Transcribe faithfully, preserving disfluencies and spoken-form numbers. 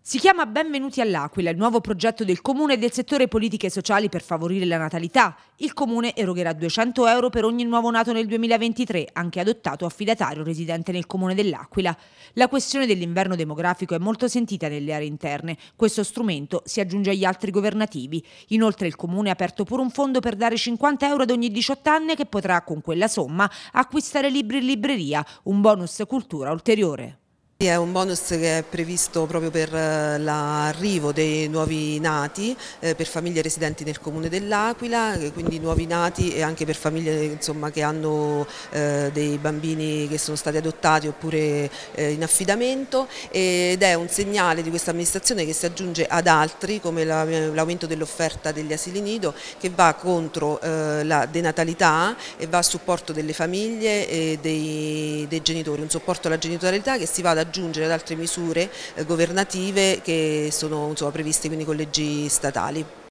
Si chiama Benvenuti all'Aquila, il nuovo progetto del Comune e del settore politiche sociali per favorire la natalità. Il Comune erogherà duecento euro per ogni nuovo nato nel duemilaventitré, anche adottato affidatario residente nel Comune dell'Aquila. La questione dell'inverno demografico è molto sentita nelle aree interne. Questo strumento si aggiunge agli altri governativi. Inoltre il Comune ha aperto pure un fondo per dare cinquanta euro ad ogni diciotto anni che potrà con quella somma acquistare libri in libreria, un bonus cultura ulteriore. È un bonus che è previsto proprio per eh, l'arrivo dei nuovi nati, eh, per famiglie residenti nel Comune dell'Aquila, eh, quindi nuovi nati e anche per famiglie insomma, che hanno eh, dei bambini che sono stati adottati oppure eh, in affidamento, ed è un segnale di questa amministrazione che si aggiunge ad altri come l'aumento dell'offerta degli asili nido, che va contro eh, la denatalità e va a supporto delle famiglie e dei, dei genitori, un supporto alla genitorialità che si va ad aggiungere ad altre misure eh, governative che sono insomma, previste quindi con leggi statali.